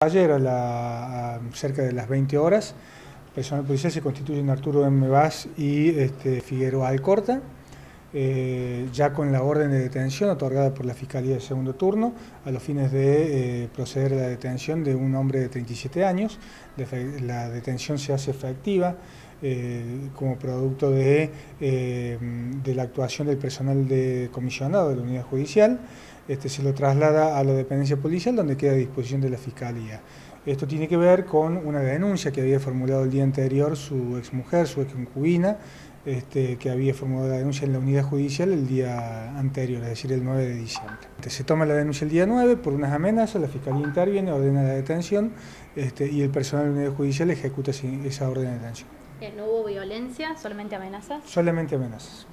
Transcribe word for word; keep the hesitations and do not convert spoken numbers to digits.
Ayer a, la, a cerca de las veinte horas, el personal policial se constituye en Arturo M. Vaz y este, Figueroa Alcorta, eh, ya con la orden de detención otorgada por la Fiscalía de Segundo Turno, a los fines de eh, proceder a la detención de un hombre de treinta y siete años. La detención se hace efectiva eh, como producto de, eh, de la actuación del personal de comisionado de la unidad judicial. Este, se lo traslada a la dependencia policial, donde queda a disposición de la Fiscalía. Esto tiene que ver con una denuncia que había formulado el día anterior su exmujer, su exconcubina, este, que había formulado la denuncia en la unidad judicial el día anterior, es decir, el nueve de diciembre. Este, se toma la denuncia el día nueve por unas amenazas, la Fiscalía interviene, ordena la detención este, y el personal de la unidad judicial ejecuta esa orden de detención. ¿No hubo violencia, solamente amenazas? Solamente amenazas.